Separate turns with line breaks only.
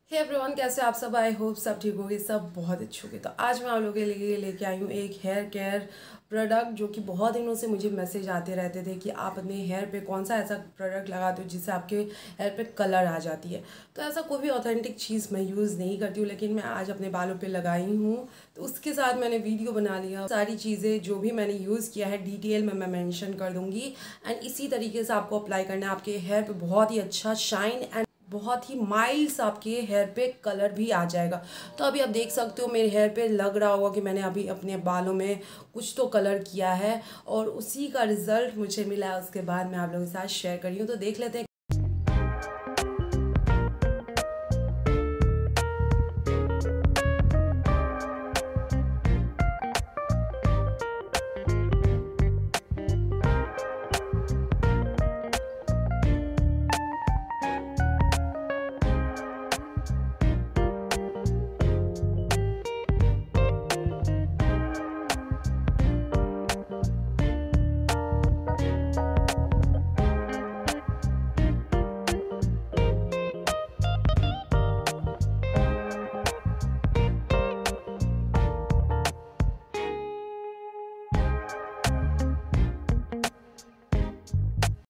Hey everyone, कैसे आप सब। आई होप सब ठीक होगी, सब बहुत अच्छे होंगे। तो आज मैं आप लोगों के लिए लेके आई हूँ एक हेयर केयर प्रोडक्ट जो कि बहुत दिनों से मुझे मैसेज आते रहते थे कि आप अपने हेयर पे कौन सा ऐसा प्रोडक्ट लगाते हो जिससे आपके हेयर पे कलर आ जाती है। तो ऐसा कोई भी ऑथेंटिक चीज़ मैं यूज़ नहीं करती हूँ, लेकिन मैं आज अपने बालों पे लगाई हूँ। तो उसके साथ मैंने वीडियो बना लिया। सारी चीज़ें जो भी मैंने यूज़ किया है डिटेल में मैं मेंशन कर दूँगी। एंड इसी तरीके से आपको अप्लाई करना है। आपके हेयर पे बहुत ही अच्छा शाइन एंड बहुत ही माइल्ड आपके हेयर पे कलर भी आ जाएगा। तो अभी आप देख सकते हो मेरे हेयर पे लग रहा होगा कि मैंने अभी अपने बालों में कुछ तो कलर किया है और उसी का रिजल्ट मुझे मिला है। उसके बाद मैं आप लोगों के साथ शेयर करी हूँ। तो देख लेते हैं